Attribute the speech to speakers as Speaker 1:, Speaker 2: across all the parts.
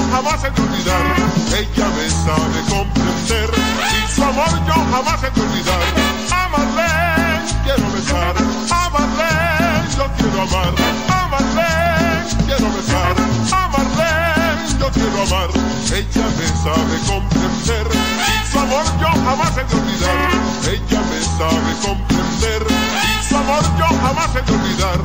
Speaker 1: jamás he de olvidar. Ella me sabe comprender y su amor yo jamás he de olvidar. A Marlene quiero besar, a Marlene yo quiero amar, a Marlene quiero besar, a Marlene yo quiero amar. Ella me sabe comprender y su amor yo jamás he de olvidar. Ella me sabe comprender y su amor yo jamás he de olvidar.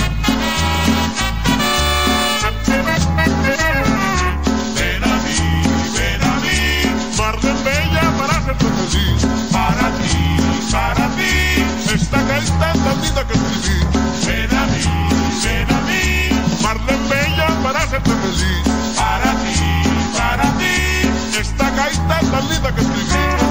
Speaker 1: Ven a mí, Marlene bella, para hacerte feliz. Para ti, esta gaita tan linda que escribí. Ven a mí, Marlene bella, para hacerte feliz. Para ti, esta gaita tan linda que escribí.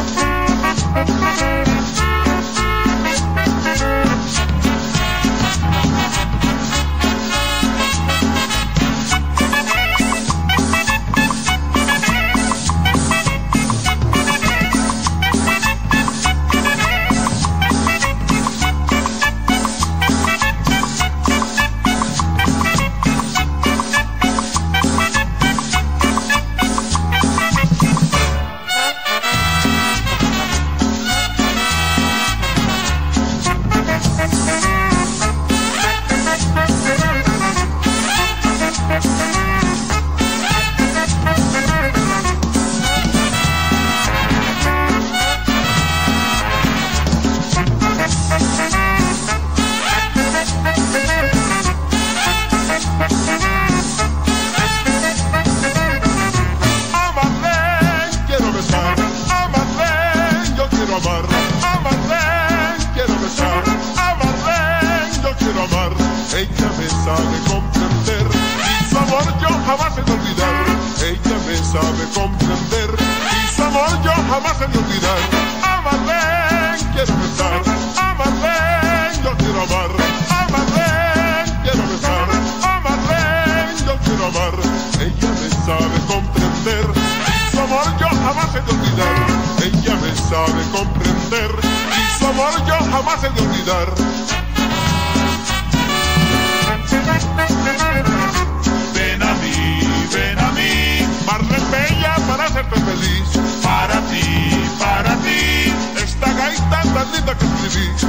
Speaker 1: Ella me sabe comprender y su amor yo jamás he de olvidar. Ella me sabe comprender y su amor yo jamás he de olvidar. A Marlene quiero besar, a Marlene yo quiero amar, a Marlene quiero besar, a Marlene yo quiero amar. Ella me sabe comprender y su amor yo jamás he de olvidar. Ella me sabe comprender y su amor yo jamás he de olvidar. Ven a mí, Marlene bella, para hacerte feliz. Para ti, esta gaita tan linda que escribí.